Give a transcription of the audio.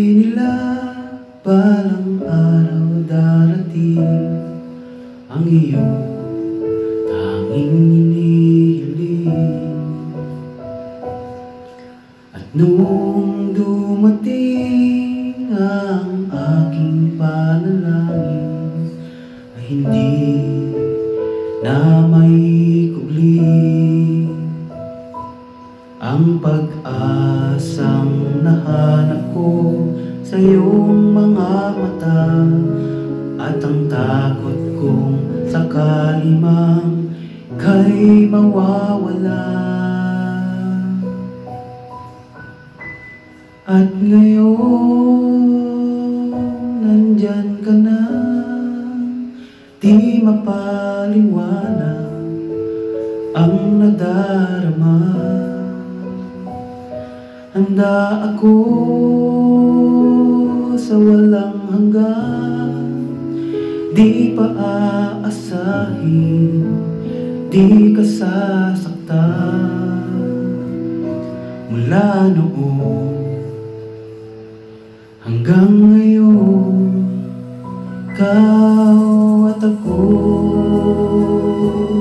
nila balang araw darating ang iyong tanging hinihiling. At nung dumating ang aking panalangin, ay hindi na maikubli ang pag-asang nahanap ko sa iyong mga mata, at ang takot kong sakali mang kay mawawala. At ngayon nandyan ka na, di mapaliwanag ang nadarama. Handa ako sa walang hanggan, di pa aasahin, di ka sasaktan. Mula noon hanggang ngayon, ikaw at ako